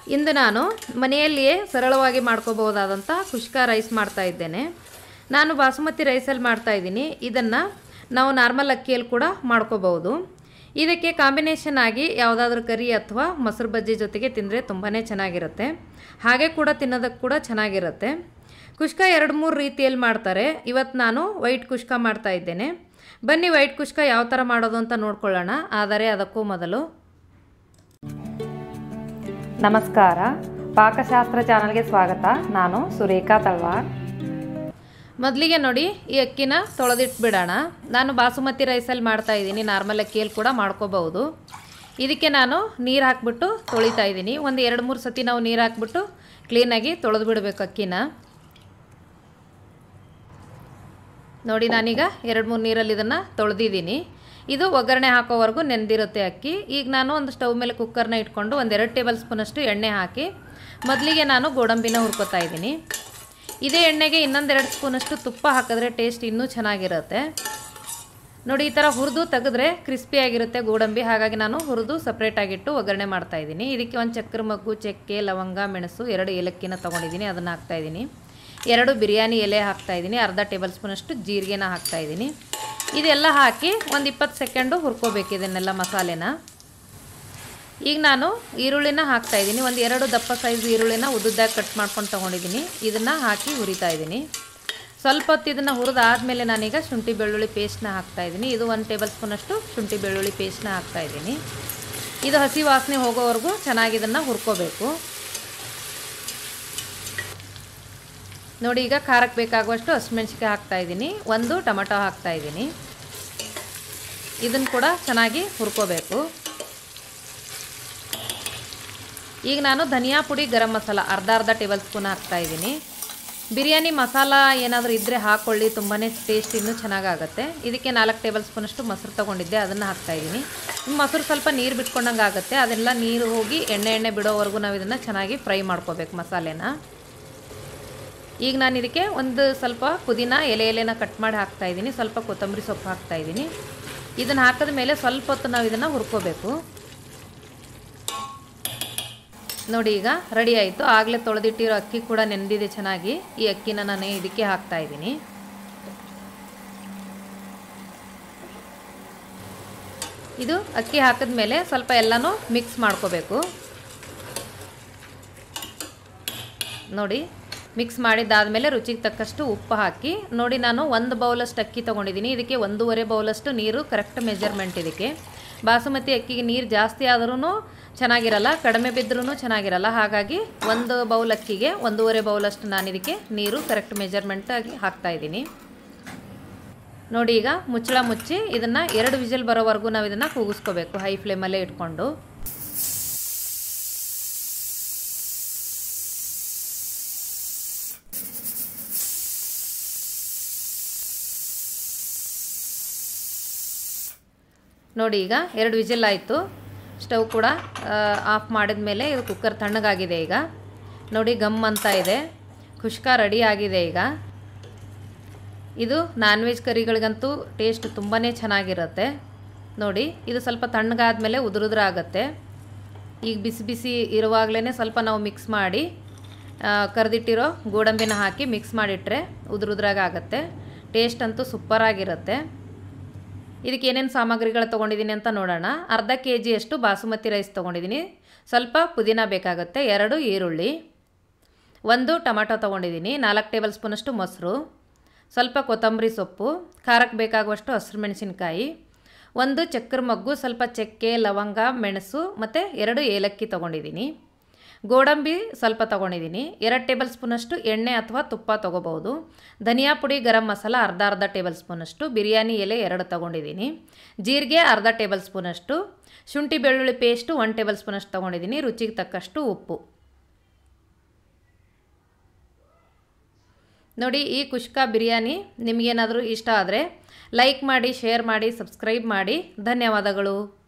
ಇಂದು ನಾನು ಮನೆಯಲ್ಲಿಯೇ ಸರಳವಾಗಿ ಮಾಡ್ಕೋಬಹುದಾದಂಥ ಕುಷ್ಕ ರೈಸ್ ಮಾಡ್ತಾ ಇದ್ದೇನೆ. ನಾನು ಬಾಸುಮತಿ ರೈಸಲ್ಲಿ ಮಾಡ್ತಾ ಇದ್ದೀನಿ. ಇದನ್ನು ನಾವು ನಾರ್ಮಲ್ ಅಕ್ಕಿಯಲ್ಲಿ ಕೂಡ ಮಾಡ್ಕೋಬಹುದು. ಇದಕ್ಕೆ ಕಾಂಬಿನೇಷನ್ ಆಗಿ ಯಾವುದಾದ್ರೂ ಕರಿ ಅಥವಾ ಮೊಸರು ಬಜ್ಜಿ ಜೊತೆಗೆ ತಿಂದರೆ ತುಂಬಾ ಚೆನ್ನಾಗಿರುತ್ತೆ. ಹಾಗೆ ಕೂಡ ತಿನ್ನೋದಕ್ಕೆ ಕೂಡ ಚೆನ್ನಾಗಿರುತ್ತೆ. ಕುಷ್ಕ 2-3 ರೀತಿಯಲ್ಲಿ ಮಾಡ್ತಾರೆ. ಇವತ್ತು ನಾನು ವೈಟ್ ಕುಷ್ಕ ಮಾಡ್ತಾ ಇದ್ದೇನೆ. ಬನ್ನಿ ವೈಟ್ ಕುಷ್ಕ ಯಾವ ಥರ ಮಾಡೋದು ಅಂತ ನೋಡ್ಕೊಳ್ಳೋಣ. ಆದರೆ ಅದಕ್ಕೂ ಮೊದಲು ನಮಸ್ಕಾರ, ಪಾಕಶಾಸ್ತ್ರ ಚಾನಲ್ಗೆ ಸ್ವಾಗತ. ನಾನು ಸುರೇಖಾ ತಳವಾರ್. ಮೊದಲಿಗೆ ನೋಡಿ, ಈ ಅಕ್ಕಿನ ತೊಳೆದಿಟ್ಬಿಡೋಣ. ನಾನು ಬಾಸುಮತಿ ರೈಸಲ್ಲಿ ಮಾಡ್ತಾ ಇದ್ದೀನಿ. ನಾರ್ಮಲ್ ಅಕ್ಕಿಯಲ್ಲಿ ಕೂಡ ಮಾಡ್ಕೋಬಹುದು. ಇದಕ್ಕೆ ನಾನು ನೀರು ಹಾಕ್ಬಿಟ್ಟು ತೊಳಿತಾ ಇದ್ದೀನಿ. ಒಂದು 2-3 ಸತಿ ನಾವು ನೀರು ಹಾಕ್ಬಿಟ್ಟು ಕ್ಲೀನಾಗಿ ತೊಳೆದು ಬಿಡಬೇಕು ಅಕ್ಕಿನ. ನೋಡಿ, ನಾನೀಗ 2-3 ನೀರಲ್ಲಿ ಇದನ್ನು ತೊಳೆದಿದ್ದೀನಿ. ಇದು ಒಗ್ಗರಣೆ ಹಾಕೋವರೆಗೂ ನೆನೆದಿರುತ್ತೆ ಅಕ್ಕಿ. ಈಗ ನಾನು ಒಂದು ಸ್ಟವ್ ಮೇಲೆ ಕುಕ್ಕರ್ನ ಇಟ್ಕೊಂಡು 1-2 ಟೇಬಲ್ ಸ್ಪೂನಷ್ಟು ಎಣ್ಣೆ ಹಾಕಿ ಮೊದಲಿಗೆ ನಾನು ಗೋಡಂಬಿನ ಹುರ್ಕೋತಾ ಇದ್ದೀನಿ. ಇದೇ ಎಣ್ಣೆಗೆ ಇನ್ನೊಂದು 2 ಸ್ಪೂನಷ್ಟು ತುಪ್ಪ ಹಾಕಿದ್ರೆ ಟೇಸ್ಟ್ ಇನ್ನೂ ಚೆನ್ನಾಗಿರುತ್ತೆ. ನೋಡಿ, ಈ ಥರ ಹುರಿದು ತೆಗೆದ್ರೆ ಕ್ರಿಸ್ಪಿಯಾಗಿರುತ್ತೆ ಗೋಡಂಬಿ. ಹಾಗಾಗಿ ನಾನು ಹುರಿದು ಸಪ್ರೇಟಾಗಿಟ್ಟು ಒಗ್ಗರಣೆ ಮಾಡ್ತಾಯಿದ್ದೀನಿ. ಇದಕ್ಕೆ ಒಂದು ಚಕ್ಕರೆ ಮಗ್ಗು, ಚಕ್ಕೆ, ಲವಂಗ, ಮೆಣಸು, 2 ಏಲಕ್ಕಿನ ತೊಗೊಂಡಿದ್ದೀನಿ. ಅದನ್ನು ಹಾಕ್ತಾಯಿದ್ದೀನಿ. 2 ಬಿರಿಯಾನಿ ಎಲೆ ಹಾಕ್ತಾಯಿದ್ದೀನಿ. ಅರ್ಧ ಟೇಬಲ್ ಸ್ಪೂನಷ್ಟು ಜೀರಿಗೆನ ಹಾಕ್ತಾಯಿದ್ದೀನಿ. ಇದೆಲ್ಲ ಹಾಕಿ ಒಂದು 20 ಸೆಕೆಂಡು ಹುರ್ಕೋಬೇಕು ಇದನ್ನೆಲ್ಲ ಮಸಾಲೆನ. ಈಗ ನಾನು ಈರುಳ್ಳಿನ ಹಾಕ್ತಾಯಿದ್ದೀನಿ. ಒಂದು 2 ದಪ್ಪ ಸೈಜ್ ಈರುಳ್ಳಿನ ಉದ್ದುದ್ದಾಗಿ ಕಟ್ ಮಾಡ್ಕೊಂಡು ತೊಗೊಂಡಿದ್ದೀನಿ. ಇದನ್ನು ಹಾಕಿ ಹುರಿತಾ ಇದ್ದೀನಿ. ಸ್ವಲ್ಪ ಹೊತ್ತು ಇದನ್ನು ಹುರಿದಾದ್ಮೇಲೆ ನಾನೀಗ ಶುಂಠಿ ಬೆಳ್ಳುಳ್ಳಿ ಪೇಸ್ಟ್ನ ಹಾಕ್ತಾಯಿದ್ದೀನಿ. ಇದು 1 ಟೇಬಲ್ ಸ್ಪೂನಷ್ಟು ಶುಂಠಿ ಬೆಳ್ಳುಳ್ಳಿ ಪೇಸ್ಟ್ನ ಹಾಕ್ತಾಯಿದ್ದೀನಿ. ಇದು ಹಸಿ ವಾಸನೆ ಹೋಗೋವರೆಗೂ ಚೆನ್ನಾಗಿ ಇದನ್ನು ಹುರ್ಕೋಬೇಕು. ನೋಡಿ, ಈಗ ಖಾರಕ್ಕೆ ಬೇಕಾಗುವಷ್ಟು ಹಸಿಮೆಣ್ಸಿಕಾಯಿ ಹಾಕ್ತಾಯಿದ್ದೀನಿ. 1 ಟೊಮೆಟೊ ಹಾಕ್ತಾಯಿದ್ದೀನಿ. ಇದನ್ನು ಕೂಡ ಚೆನ್ನಾಗಿ ಹುರ್ಕೋಬೇಕು. ಈಗ ನಾನು ಧನಿಯಾ ಪುಡಿ, ಗರಂ ಮಸಾಲ ಅರ್ಧ ಟೇಬಲ್ ಸ್ಪೂನ್ ಹಾಕ್ತಾಯಿದ್ದೀನಿ. ಬಿರಿಯಾನಿ ಮಸಾಲ ಏನಾದರೂ ಇದ್ದರೆ ಹಾಕ್ಕೊಳ್ಳಿ, ತುಂಬಾ ಟೇಸ್ಟ್ ಇನ್ನೂ ಚೆನ್ನಾಗಾಗುತ್ತೆ. ಇದಕ್ಕೆ 4 ಟೇಬಲ್ ಸ್ಪೂನಷ್ಟು ಮೊಸರು ತೊಗೊಂಡಿದ್ದೆ, ಅದನ್ನು ಹಾಕ್ತಾಯಿದ್ದೀನಿ. ಮೊಸರು ಸ್ವಲ್ಪ ನೀರು ಬಿಟ್ಕೊಂಡಂಗೆ ಆಗುತ್ತೆ. ಅದೆಲ್ಲ ನೀರು ಹೋಗಿ ಎಣ್ಣೆ ಬಿಡೋವರೆಗೂ ನಾವು ಇದನ್ನು ಚೆನ್ನಾಗಿ ಫ್ರೈ ಮಾಡ್ಕೋಬೇಕು ಮಸಾಲೆನ. ಈಗ ನಾನು ಇದಕ್ಕೆ ಒಂದು ಸ್ವಲ್ಪ ಪುದೀನ ಎಲೆನ ಕಟ್ ಮಾಡಿ ಹಾಕ್ತಾಯಿದ್ದೀನಿ. ಸ್ವಲ್ಪ ಕೊತ್ತಂಬರಿ ಸೊಪ್ಪು ಹಾಕ್ತಾಯಿದ್ದೀನಿ. ಇದನ್ನು ಹಾಕಿದ ಮೇಲೆ ಸ್ವಲ್ಪ ಹೊತ್ತು ನಾವು ಇದನ್ನು ಹುರ್ಕೋಬೇಕು. ನೋಡಿ, ಈಗ ರೆಡಿ ಆಯಿತು. ಆಗಲೇ ತೊಳೆದಿಟ್ಟಿರೋ ಅಕ್ಕಿ ಕೂಡ ನೆನೆದಿದೆ ಚೆನ್ನಾಗಿ. ಈ ಅಕ್ಕಿನ ನಾನು ಇದಕ್ಕೆ ಹಾಕ್ತಾಯಿದ್ದೀನಿ. ಇದು ಅಕ್ಕಿ ಹಾಕಿದ ಮೇಲೆ ಸ್ವಲ್ಪ ಎಲ್ಲನೂ ಮಿಕ್ಸ್ ಮಾಡ್ಕೋಬೇಕು. ನೋಡಿ, ಮಿಕ್ಸ್ ಮಾಡಿದ್ದಾದಮೇಲೆ ರುಚಿಗೆ ತಕ್ಕಷ್ಟು ಉಪ್ಪು ಹಾಕಿ. ನೋಡಿ, ನಾನು 1 ಬೌಲಷ್ಟು ಅಕ್ಕಿ ತೊಗೊಂಡಿದ್ದೀನಿ. ಇದಕ್ಕೆ 1.5 ಬೌಲಷ್ಟು ನೀರು ಕರೆಕ್ಟ್ ಮೆಜರ್ಮೆಂಟ್. ಇದಕ್ಕೆ ಬಾಸುಮತಿ ಅಕ್ಕಿಗೆ ನೀರು ಜಾಸ್ತಿ ಆದ್ರೂ ಚೆನ್ನಾಗಿರಲ್ಲ, ಕಡಿಮೆ ಬಿದ್ದರೂ ಚೆನ್ನಾಗಿರಲ್ಲ. ಹಾಗಾಗಿ 1 ಬೌಲ್ ಅಕ್ಕಿಗೆ 1.5 ಬೌಲಷ್ಟು ನಾನು ಇದಕ್ಕೆ ನೀರು ಕರೆಕ್ಟ್ ಮೆಜರ್ಮೆಂಟಾಗಿ ಹಾಕ್ತಾಯಿದ್ದೀನಿ. ನೋಡಿ, ಈಗ ಮುಚ್ಚಳ ಮುಚ್ಚಿ ಇದನ್ನು 2 ವಿಸಿಲ್ ಬರೋವರೆಗೂ ನಾವು ಇದನ್ನು ಕೂಗಿಸ್ಕೋಬೇಕು ಹೈ ಫ್ಲೇಮಲ್ಲೇ ಇಟ್ಕೊಂಡು. ನೋಡಿ, ಈಗ 2 ವಿಸಿಲ್ ಆಯಿತು. ಸ್ಟವ್ ಕೂಡ ಆಫ್ ಮಾಡಿದ ಮೇಲೆ ಇದು ಕುಕ್ಕರ್ ತಣ್ಣಗಾಗಿದೆ. ಈಗ ನೋಡಿ, ಗಮ್ ಅಂತ ಇದೆ. ಕುಷ್ಕ ರೆಡಿ ಆಗಿದೆ. ಈಗ ಇದು ನಾನ್ ವೆಜ್ ಕರಿಗಳಿಗಂತೂ ಟೇಸ್ಟ್ ತುಂಬಾ ಚೆನ್ನಾಗಿರುತ್ತೆ. ನೋಡಿ, ಇದು ಸ್ವಲ್ಪ ತಣ್ಣಗಾದ್ಮೇಲೆ ಉದುರುದ್ರ ಆಗುತ್ತೆ. ಈಗ ಬಿಸಿ ಬಿಸಿ ಇರುವಾಗಲೇ ಸ್ವಲ್ಪ ನಾವು ಮಿಕ್ಸ್ ಮಾಡಿ ಕರೆದಿಟ್ಟಿರೋ ಗೋಡಂಬಿನ ಹಾಕಿ ಮಿಕ್ಸ್ ಮಾಡಿಟ್ರೆ ಉದುರುದ್ರಾಗ ಆಗುತ್ತೆ. ಟೇಸ್ಟ್ ಅಂತೂ ಸೂಪರಾಗಿರುತ್ತೆ. ಇದಕ್ಕೆ ಏನೇನು ಸಾಮಗ್ರಿಗಳು ತೊಗೊಂಡಿದ್ದೀನಿ ಅಂತ ನೋಡೋಣ. ಅರ್ಧ kg ಬಾಸುಮತಿ ರೈಸ್ ತೊಗೊಂಡಿದ್ದೀನಿ. ಸ್ವಲ್ಪ ಪುದೀನ ಬೇಕಾಗುತ್ತೆ, 2 ಈರುಳ್ಳಿ, 1 ಟೊಮೆಟೊ ತೊಗೊಂಡಿದ್ದೀನಿ, 4 ಟೇಬಲ್ ಸ್ಪೂನಷ್ಟು ಮೊಸರು, ಸ್ವಲ್ಪ ಕೊತ್ತಂಬರಿ ಸೊಪ್ಪು, ಖಾರಕ್ಕೆ ಬೇಕಾಗುವಷ್ಟು ಹಸಿರು ಮೆಣಸಿನ್ಕಾಯಿ, 1 ಚಕ್ಕರೆ ಮಗ್ಗು, ಸ್ವಲ್ಪ ಚಕ್ಕೆ, ಲವಂಗ, ಮೆಣಸು ಮತ್ತು 2 ಏಲಕ್ಕಿ ತೊಗೊಂಡಿದ್ದೀನಿ. ಗೋಡಂಬಿ ಸ್ವಲ್ಪ ತೊಗೊಂಡಿದ್ದೀನಿ. 2 ಟೇಬಲ್ ಸ್ಪೂನಷ್ಟು ಎಣ್ಣೆ ಅಥವಾ ತುಪ್ಪ ತೊಗೋಬಹುದು. ಧನಿಯಾ ಪುಡಿ, ಗರಂ ಮಸಾಲ ಅರ್ಧ ಟೇಬಲ್ ಸ್ಪೂನಷ್ಟು, ಬಿರಿಯಾನಿ ಎಲೆ 2 ತೊಗೊಂಡಿದ್ದೀನಿ. ಜೀರಿಗೆ ಅರ್ಧ ಟೇಬಲ್ ಸ್ಪೂನಷ್ಟು, ಶುಂಠಿ ಬೆಳ್ಳುಳ್ಳಿ ಪೇಸ್ಟು 1 ಟೇಬಲ್ ಸ್ಪೂನಷ್ಟು ತೊಗೊಂಡಿದ್ದೀನಿ. ರುಚಿಗೆ ತಕ್ಕಷ್ಟು ಉಪ್ಪು. ನೋಡಿ, ಈ ಕುಷ್ಕ ಬಿರಿಯಾನಿ ನಿಮಗೇನಾದರೂ ಇಷ್ಟ ಆದರೆ ಲೈಕ್ ಮಾಡಿ, ಶೇರ್ ಮಾಡಿ, ಸಬ್ಸ್ಕ್ರೈಬ್ ಮಾಡಿ. ಧನ್ಯವಾದಗಳು.